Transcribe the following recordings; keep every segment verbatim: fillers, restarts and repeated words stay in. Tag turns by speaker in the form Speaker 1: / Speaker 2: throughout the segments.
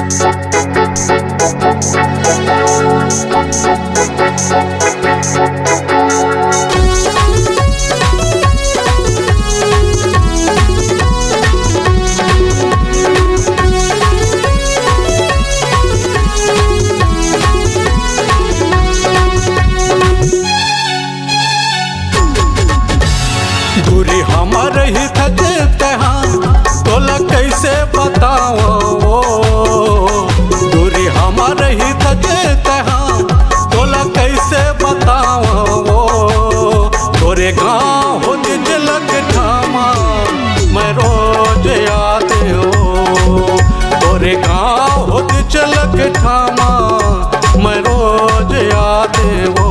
Speaker 1: दूरी हमारे ही थकते हाँ तोला कैसे बताओ। दूरी हमारे ही थकते हाँ तोला कैसे बताओ। तोरे गाँव हो झलक ठामा मैं रोज याद हो। तोरे गाँव हो झलक ठामा मैं रोज याद हो।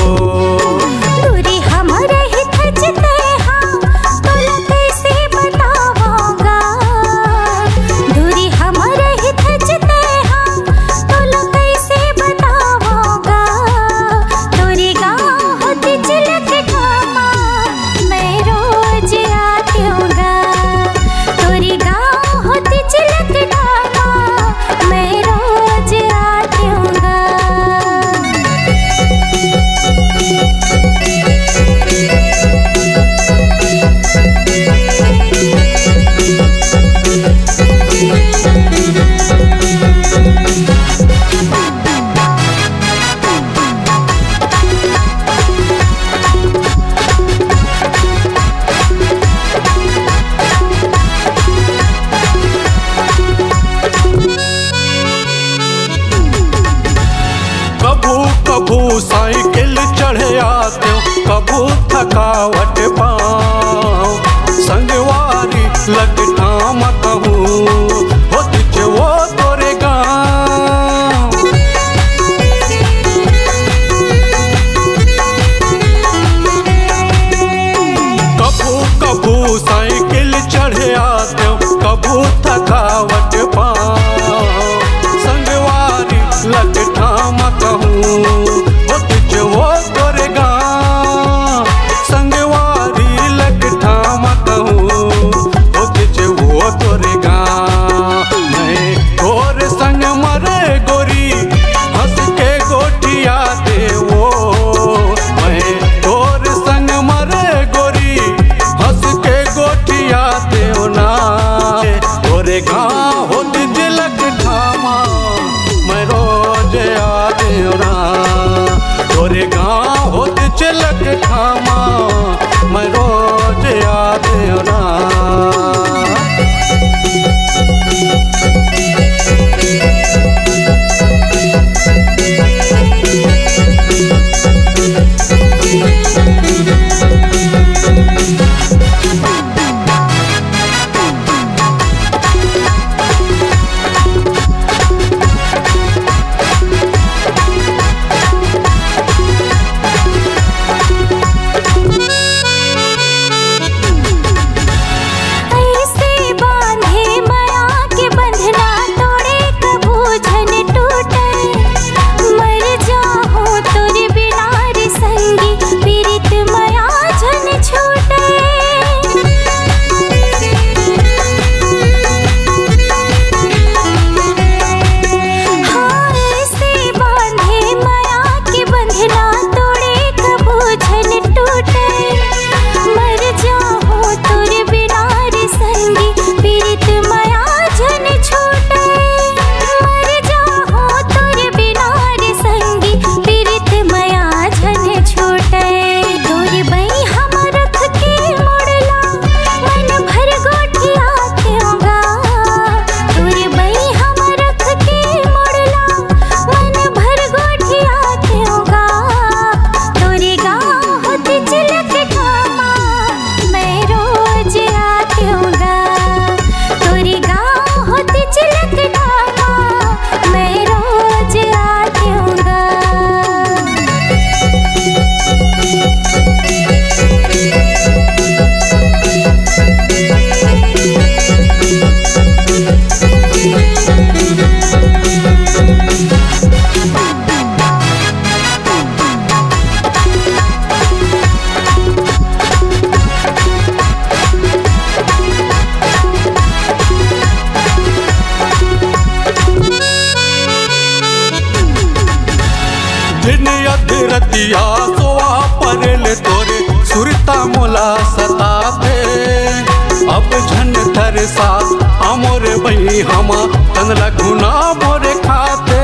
Speaker 1: कभू साइकिल चढ़े आते कभू थकावट पाँव संगवारी लग ठाम कहूँ हो दिच वो तोरे गाँव। कभू कभू साइकिल चढ़े आते कभू थकावट पाँव संगवारी लग ठाम कहूँ वो तुझ वो तोरे गाँव। संगवारी लग ठाम कहूँ वो तुझ वो तोरे गाँव। मैं तोर संग मरे गोरी हंस के गोटिया दे वो। मैं तोर संग मरे गोरी हंस के गोटिया दे ना। तोरे गाँव हो झलक ठामा मैं रोज याद हो। तोरे गाँव हो झलक ठामा मैं रोज याद हो। अधरतिया सोआ परेल तोरे सुरता मोला सताते। अब झन तरसा अमोर बई हमा तन लगुना मोरे खाते।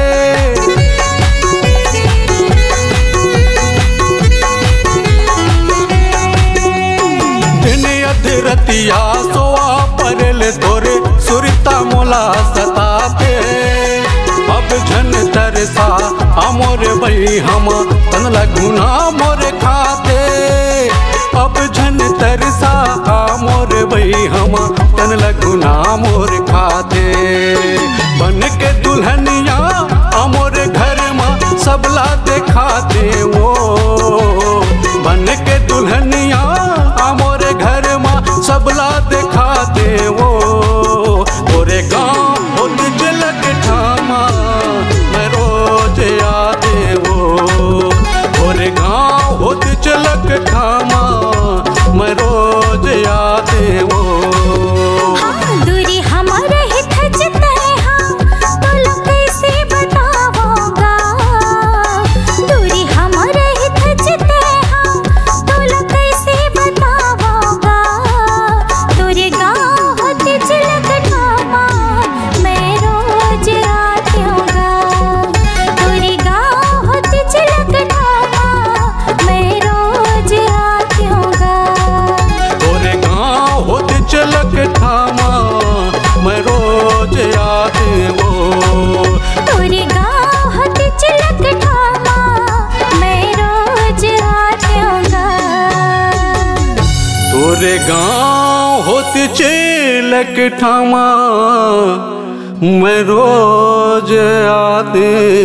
Speaker 1: दिन अधरतिया सोआ परेल तोरे सुरता मोला सताते। अब झन तरसा अमोर बई हम तन लगुना मोरे खाते। अब झन तरसा अमोर बई हम तन लगुना मोरे खाते। बन के दुल्हनिया अमोर घर में सबला दिखाते वो। बन के दुल्हनिया अमोर घर में सबला दिखाते वो। ओरे गाँव होत झलक ठामा मैं रोज आते वो। ओरे गाँव होत झलक ठामा मैं रोज आते वो।
Speaker 2: हाँ, दूरी हमारे ही खचते हाँ, तो लोग कैसे बताओगा। दूरी हमारे ही खचते हाँ, तो लोग कैसे बताओगा। दूरी गाँव होती झलक ठामा मैं रोज आती होगा। दूरी गाँव होती झलक ठामा मैं रोज आती होगा।
Speaker 1: तोरे गाँव होत झलक ठामा मैं रोज आते वो।
Speaker 2: तोरे गाँव होती झलक ठामा मैं रोज आती होगा।
Speaker 1: तोरे गाँव होत झलक ठामा मैं रोज आते